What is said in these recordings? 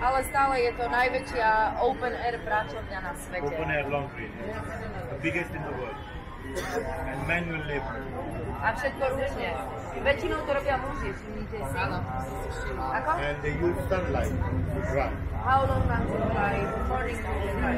Ale stále je to najväčšia open air práčovňa na svete. Open air laundry. The biggest in the world. And manual labor. A všetko ručne. Väčšinou to robia muži, všimnite si. Áno. Ako? And they use sunlight to dry. How long until dry? Morning to dry.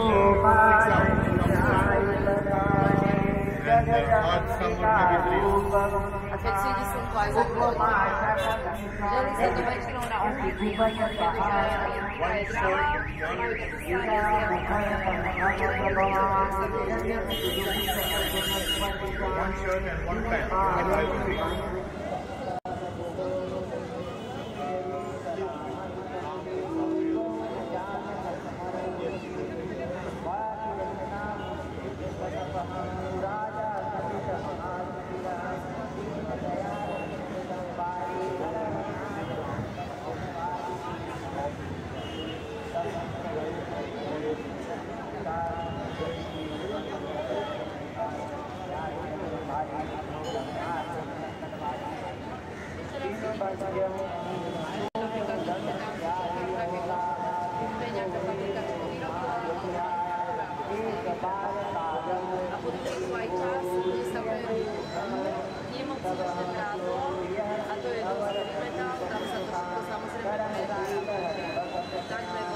And hot summer maybe 3 A keď si ide slnko aj za chvíľu. Želi sa to väčšinou na obchody, keď je drahá, majú také stále one shirt and one pant. A budú tu aj čas, kde sa berú nemocničné prádlo a to je dosť metál, tam sa to všetko samozrejme predá.